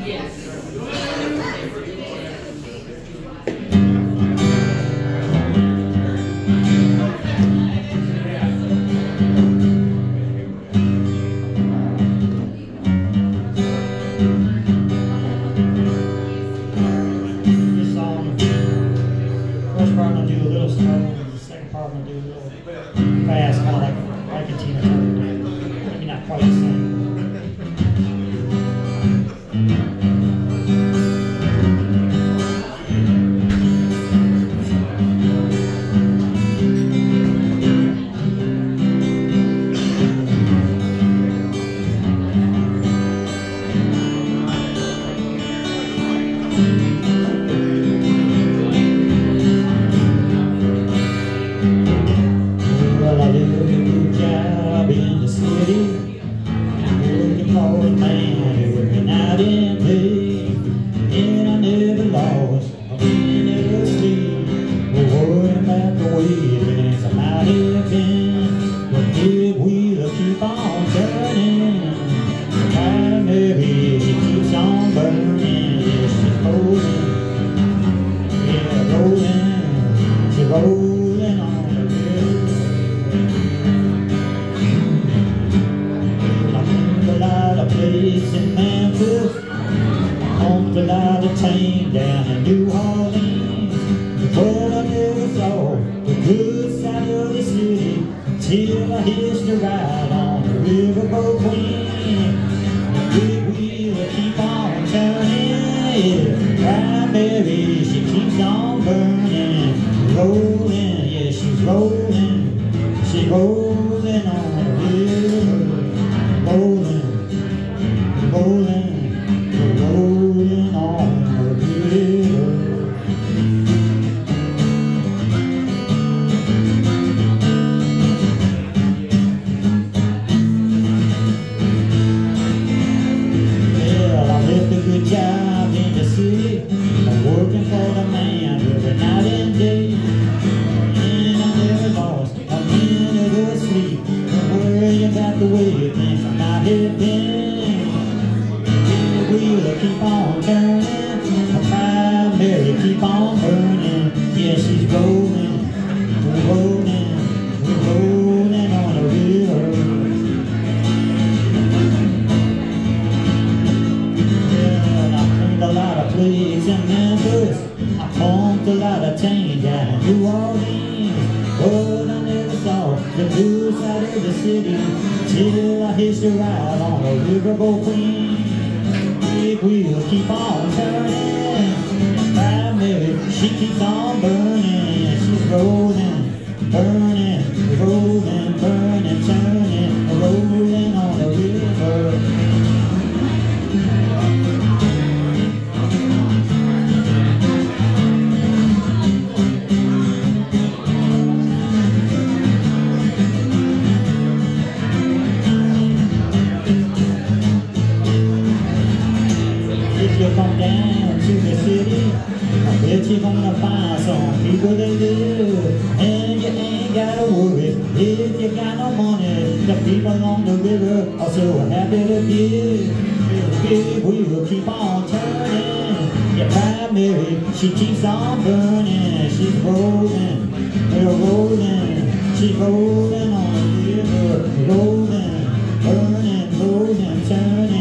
Fast, kind of like a Tina Turner. Maybe not quite the same. Well, I did a good job in the city, working for a man who worked night and day, and I never lost a minute of sleep, worrying about the way things might have been. But big wheel keep on turning, my Mary, she keeps on burning. Yeah, she's rolling, yeah, rolling, she's rolling on the river. A lot of places in Memphis, owned a lot of tame down in New Orleans, but I never saw the good side of the city till I hitched a ride on the Riverboat Queen. The big wheel keep on turning, yeah, Mary, she keeps on burning, rolling, yeah, she's rolling on the river. Rolling, rolling, rolling on the river. Well, I left a good job in the city, working for the man every night and day, and I never lost a minute of sleep, worrying about the way things might have been. The wheel keep on turning, my Mary keep on burning. Yeah, she's rolling, rolling, rolling on the river. Yeah, I cleaned a lot of plays in Memphis, I pumped a lot of tame down in New Orleans, but I never saw the blue side of the city till I hitched a ride on the Riverboat Queen. Big wheel keep on turning, my Mary, she keeps on burning. She's rolling, burning, rolling, burning, turning, rolling on the river. If you come down to the city, I bet you're gonna find some people that live, and you ain't gotta worry if you got no money. The people on the river are so happy to give. The big wheel keep on turning, your primary, she keeps on burning. She's rolling, rolling, she's rolling on the river, rolling, burning, rolling, turning.